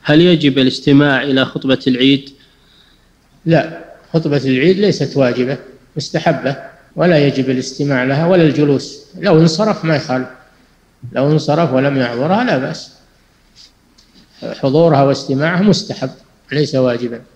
هل يجب الاستماع إلى خطبة العيد؟ لا، خطبة العيد ليست واجبة، مستحبة، ولا يجب الاستماع لها ولا الجلوس. لو انصرف ما يخالف، لو انصرف ولم يحضرها لا بأس، حضورها واستماعها مستحب ليس واجبا.